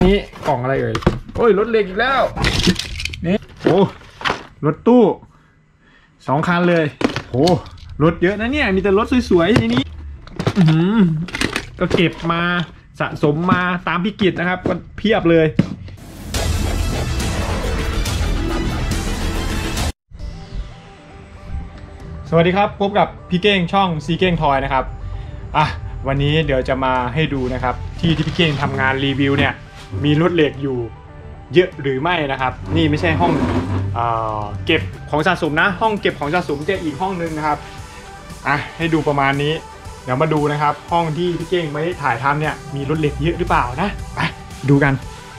นี่กล่องอะไรเอ่ยโอ้ยรถเหล็กอีกแล้วนี่โอ้รถตู้2 คันเลยโอ้รถเยอะนะเนี่ยมีแต่รถสวยๆในนี้ก็เก็บมาสะสมมาตามพี่กิตนะครับก็เพียบเลยสวัสดีครับพบกับพี่เก้งช่องซีเก้งทอยนะครับวันนี้เดี๋ยวจะมาให้ดูนะครับที่พี่เก้งทำงานรีวิวเนี่ยมีรถเหล็กอยู่เยอะหรือไม่นะครับนี่ไม่ใช่ห้องเก็บของสะสมนะห้องเก็บของสะสมจะอีกห้องนึงนะครับให้ดูประมาณนี้เดี๋ยวมาดูนะครับห้องที่พี่เก้งไม่ได้ถ่ายทำเนี่ยมีรถเหล็กเยอะหรือเปล่านะไปดูกัน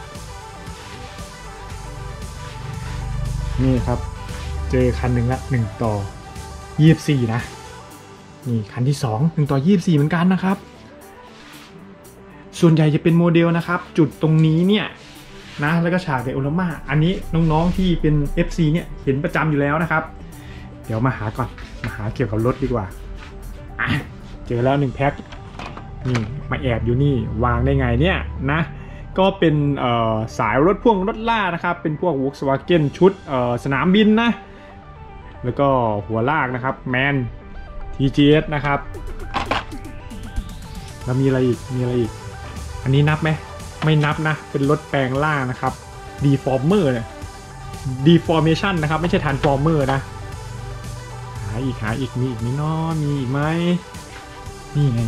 นี่ครับเจอคันหนึ่งละ1 ต่อ 24นะนี่คันที่2 1 ต่อ 24เหมือนกันนะครับส่วนใหญ่จะเป็นโมเดลนะครับจุดตรงนี้เนี่ยนะแล้วก็ฉากไดโอรามาอันนี้น้องๆที่เป็น FC เนี่ยเห็นประจำอยู่แล้วนะครับเดี๋ยวมาหาก่อนมาหาเกี่ยวกับรถดีกว่าเจอแล้ว1 แพ็คนี่มาแอบอยู่นี่วางได้ไงเนี่ยนะก็เป็นสายรถพ่วงรถล่านะครับเป็นพวก Volkswagen ชุดสนามบินนะแล้วก็หัวลากนะครับแมน TGS นะครับแล้วมีอะไรอีกอันนี้นับไหมไม่นับนะเป็นรถแปลงล่างนะครับ Deformer เนี่ย Deformation นะครับไม่ใช่ Transformer นะหาอีกมีอีกไหมน้อมีอีกไหมนี่ไง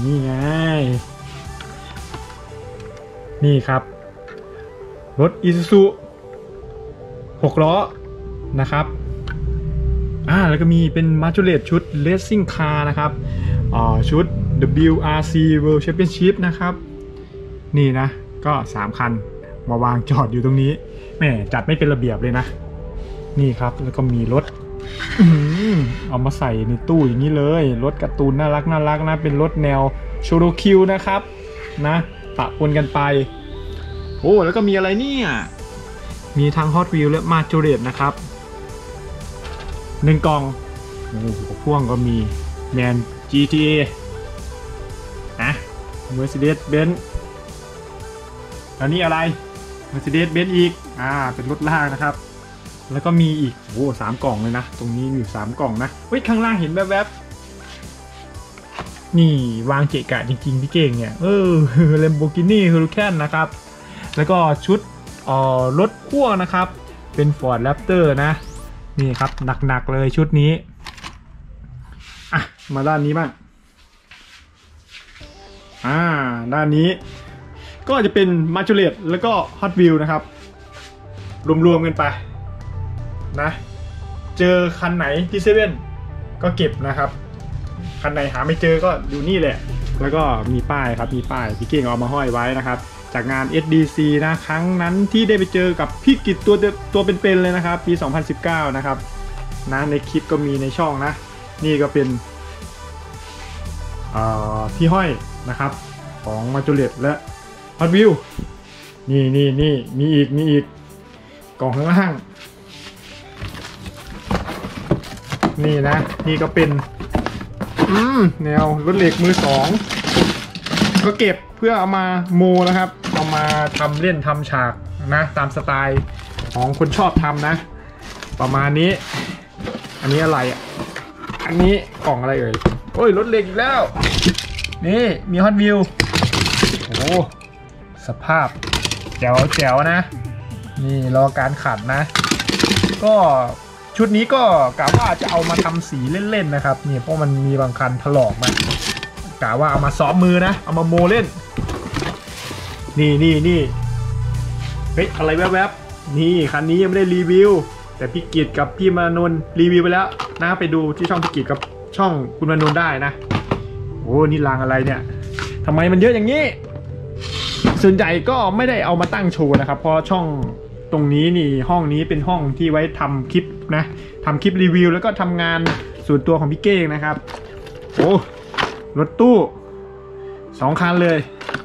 นี่ครับรถ Isuzu 6 ล้อนะครับแล้วก็มีเป็นมาจูเลตชุด Racing Car นะครับชุด WRC World Championship นะครับนี่นะก็3 คันมาวางจอดอยู่ตรงนี้แหมจัดไม่เป็นระเบียบเลยนะนี่ครับแล้วก็มีรถเอามาใส่ในตู้อย่างนี้เลยรถการ์ตูนน่ารักนะเป็นรถแนวโชโรคิวนะครับนะปะปนกันไปโอ้แล้วก็มีอะไรเนี่ยมีทั้ง Hot Wheels และมาจูเลตนะครับ1 กล่องพ่วงก็มีแมน GTA นะ Mercedes-Benz อันนี้อะไร Mercedes-Benz อีกเป็นรถลากนะครับแล้วก็มีอีก3 กล่องเลยนะตรงนี้มี3 กล่องนะข้างล่างเห็นแวบๆนี่วางเกะกะจริงๆพี่เก่งเนี่ยLamborghini Huracan นะครับแล้วก็ชุดรถพ่วงนะครับเป็น Ford Raptor นะนี่ครับหนักๆเลยชุดนี้มาด้านนี้บ้างด้านนี้ก็จะเป็นมาจูเลตแล้วก็ Hot Wheels นะครับรวมๆกันไปนะเจอคันไหนที่เซเว่นก็เก็บนะครับคันไหนหาไม่เจอก็อยู่นี่แหละแล้วก็มีป้ายครับมีป้ายพี่เก่งเอามาห้อยไว้นะครับจากงาน SDC นะครั้งนั้นที่ได้ไปเจอกับพี่กิตตัวเป็นๆเลยนะครับปี 2019 นะครับนะในคลิปก็มีในช่องนะนี่ก็เป็นที่ห้อยนะครับของมาจูเลตและ Hot Wheels นี่มีอีกกล่องข้างล่างนี่นะนี่ก็เป็นแนวรถเหล็กมือ 2ก็เก็บเพื่อเอามาโมนะครับเอามาทำเล่นทำฉากนะตามสไตล์ของคนชอบทำนะประมาณนี้อันนี้อะไรอันนี้กล่องอะไรเอ่ยโอ้ยรถเหล็กอีกแล้วนี่มี Hot Wheels สภาพแจ๋วนะนี่รอการขัดนะก็ชุดนี้ก็กะว่าจะเอามาทำสีเล่นๆนะครับนี่เพราะมันมีบางคันถลอกมากะว่าเอามาซ้อมมือนะเอามาโมเล่นนี่อะไรแวบๆนี่คันนี้ยังไม่ได้รีวิวแต่พี่กิตกับพี่มานนท์รีวิวไปแล้วนะไปดูที่ช่องพี่กิตกับช่องคุณมานนท์ได้นะนี่รางอะไรเนี่ยทำไมมันเยอะอย่างนี้ส่วนใหญ่ก็ไม่ได้เอามาตั้งโชว์นะครับเพราะช่องตรงนี้นี่ห้องนี้เป็นห้องที่ไว้ทำคลิปนะทำคลิปรีวิวแล้วก็ทำงานส่วนตัวของพี่เก้งนะครับรถตู้2 คันเลย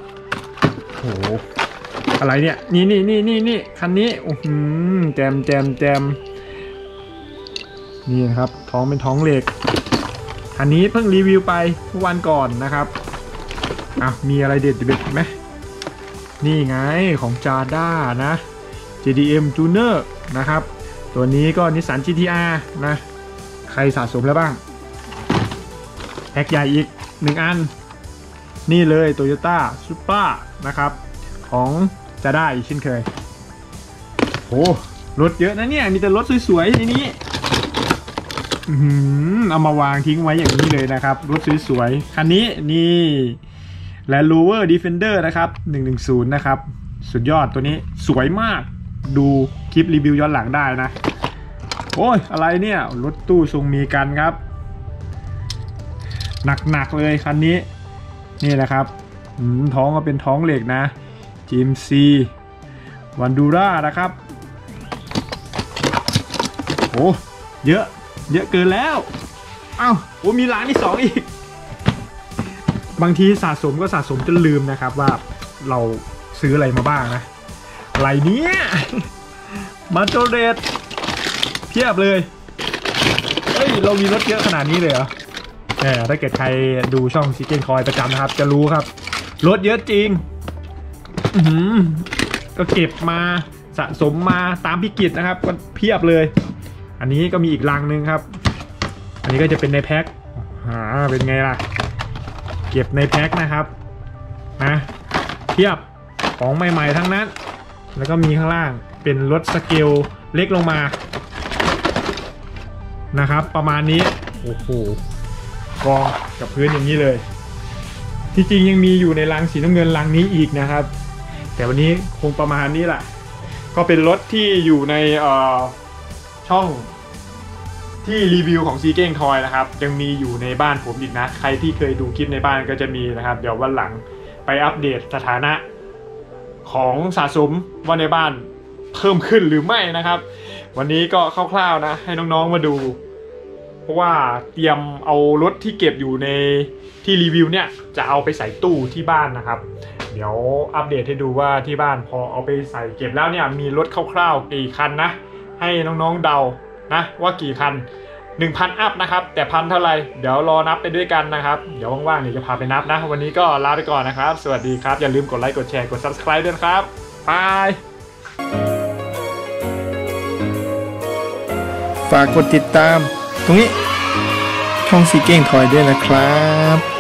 อะไรเนี่ยนี่คันนี้แจมนี่นะครับท้องเป็นท้องเหล็กคันนี้เพิ่งรีวิวไปเมื่อวันก่อนนะครับมีอะไรเด็ดไหมนี่ไงของจาด้านะ JDM Tuner นะครับตัวนี้ก็ Nissan GT-R นะใครสะสมแล้วบ้างแพ็กใหญ่อีก1อันนี่เลย Toyota Supra นะครับของจาด้าอีกเช่นเคยโอ้รถเยอะนะเนี่ยมีแต่รถสวยๆในนี้เอามาวางทิ้งไว้อย่างนี้เลยนะครับรถสวยๆคันนี้นี่ Land Rover Defender นะครับ110นะครับสุดยอดตัวนี้สวยมากดูคลิปรีวิวย้อนหลังได้นะโอ้ยอะไรเนี่ยรถตู้ทรงมีกันครับหนักๆเลยคันนี้นี่แหละครับท้องก็เป็นท้องเหล็กนะ GMC Vandura นะครับโอ้เยอะเกินแล้วอ้าวโอ้มีร้านที่2อีกบางทีสะสมก็สะสมจนลืมนะครับว่าเราซื้ออะไรมาบ้างนะอะไรเนี้ยมาโจเรตเพียบเลยเฮ้ยเรามีรถเยอะขนาดนี้เลยเหรอถ้าเกิดใครดูช่องซีเกนคอยประจำนะครับจะรู้ครับรถเยอะจริงก็เก็บมาสะสมมาตามพิกิจนะครับก็เพียบเลยอันนี้ก็มีอีกลังนึงครับอันนี้ก็จะเป็นในแพ็คเป็นไงล่ะเก็บในแพ็คนะครับนะเทียบของใหม่ๆทั้งนั้นแล้วก็มีข้างล่างเป็นรถสเกลเล็กลงมานะครับประมาณนี้โอ้โหกองกับพื้นอย่างนี้เลยที่จริงยังมีอยู่ในลังสีน้ำเงินลังนี้อีกนะครับแต่วันนี้คงประมาณนี้แหละก็เป็นรถที่อยู่ในช่องที่รีวิวของซีเก้งทอยนะครับยังมีอยู่ในบ้านผมอีกนะใครที่เคยดูคลิปในบ้านก็จะมีนะครับเดี๋ยววันหลังไปอัปเดตสถานะของสะสมว่าในบ้านเพิ่มขึ้นหรือไม่นะครับวันนี้ก็คร่าวๆนะให้น้องๆมาดูเพราะว่าเตรียมเอารถที่เก็บอยู่ในที่รีวิวเนี่ยจะเอาไปใส่ตู้ที่บ้านนะครับเดี๋ยวอัปเดตให้ดูว่าที่บ้านพอเอาไปใส่เก็บแล้วเนี่ยมีรถคร่าวๆกี่คันนะให้น้องๆเดานะว่ากี่คัน 1,000 อัพนะครับแต่พันเท่าไหร่เดี๋ยวรอนับไปด้วยกันนะครับเดี๋ยวว่างๆเดี๋ยวจะพาไปนับนะวันนี้ก็ลาไปก่อนนะครับสวัสดีครับอย่าลืมกดไลค์กดแชร์กด Subscribe ด้วยครับบายฝากกดติดตามตรงนี้ช่องซีเก้งทอยด้วยนะครับ